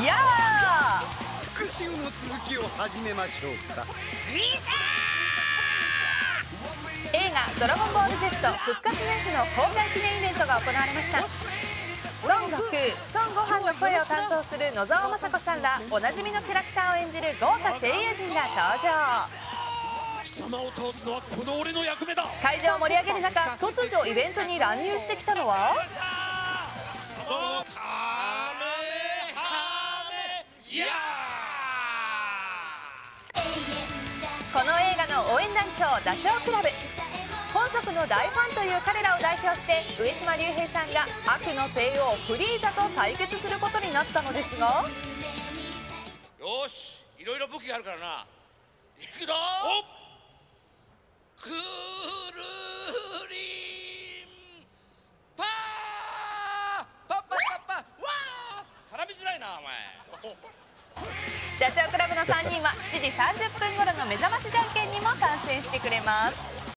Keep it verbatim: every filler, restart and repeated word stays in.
や復讐の続きを始めましょうか。 映画「ドラゴンボール Z 復活の F」の公開記念イベントが行われました。孫悟空、孫悟飯の声を担当する野沢雅子さんらおなじみのキャラクターを演じる豪華声優陣が登場。 貴様を倒すのはこの俺の役目だ。 会場を盛り上げる中、突如イベントに乱入してきたのはこの映画の応援団長ダチョウ倶楽部。本作の大ファンという彼らを代表して上島竜兵さんが悪の帝王フリーザと対決することになったのですが、 よし、いろいろ武器があるからな。行くぞ。クールリンパーパッパッパッパッわー絡みづらいなお前。 ダチョウ倶楽部のさんにんはしちじさんじゅっぷん頃の目覚ましじゃんけんにも参戦してくれます。